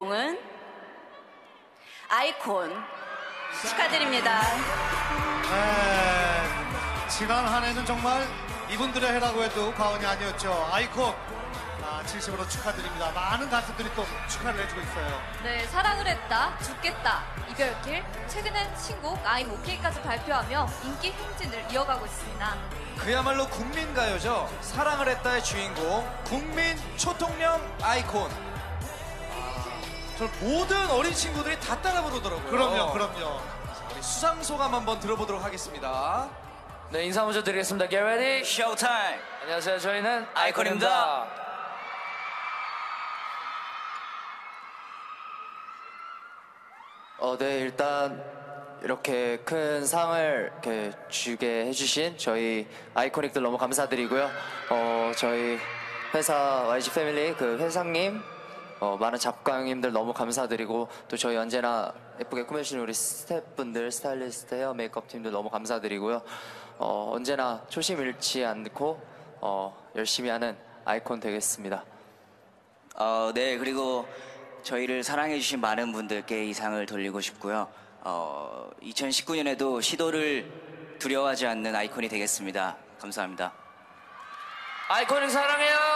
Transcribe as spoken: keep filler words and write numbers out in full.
은 아이콘 축하드립니다. 네, 지난 한 해는 정말 이분들의 해라고 해도 과언이 아니었죠. 아이콘 아, 진심으로 축하드립니다. 많은 가수들이 또 축하를 해주고 있어요. 네, 사랑을 했다, 죽겠다, 이별길, 최근엔 신곡 I'm OK까지 발표하며 인기 행진을 이어가고 있습니다. 그야말로 국민가요죠. 사랑을 했다의 주인공, 국민 초통령 아이콘. 아, 저 모든 어린 친구들이 다 따라 부르더라고요. 그럼요, 그럼요. 우리 수상 소감 한번 들어보도록 하겠습니다. 네, 인사 먼저 드리겠습니다. Get ready, showtime. 안녕하세요, 저희는 아이콘입니다. 아이콘입니다. 어, 네, 일단 이렇게 큰 상을 이렇게 주게 해주신 저희 아이코닉들 너무 감사드리고요. 어, 저희 회사 와이지 패밀리 그 회장님, 어, 많은 작가님들 너무 감사드리고 또 저희 언제나 예쁘게 꾸며주신 우리 스태프분들, 스타일리스트, 헤어 메이크업 팀들 너무 감사드리고요. 어, 언제나 초심 잃지 않고 어, 열심히 하는 아이콘 되겠습니다. 어, 네, 그리고 저희를 사랑해주신 많은 분들께 이 상을 돌리고 싶고요. 어, 이천십구 년에도 시도를 두려워하지 않는 아이콘이 되겠습니다. 감사합니다. 아이코닉 사랑해요.